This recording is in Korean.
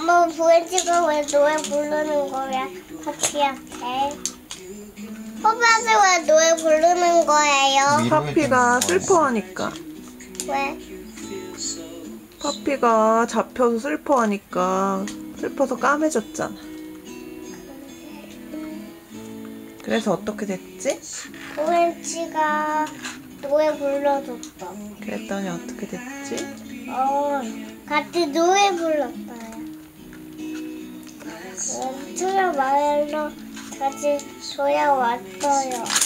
엄마 부엔치가 왜 노래 부르는 거야? 파피한테. 파피한테 왜 노래 부르는 거예요? 파피가 슬퍼하니까. 왜? 파피가 잡혀서 슬퍼하니까 슬퍼서 까매졌잖아. 그래서 어떻게 됐지? 부엔치가 노래 불러줬다. 그랬더니 어떻게 됐지? 같이 노래 불렀어요. 그럼 투여 마을로 다시 돌아왔어요.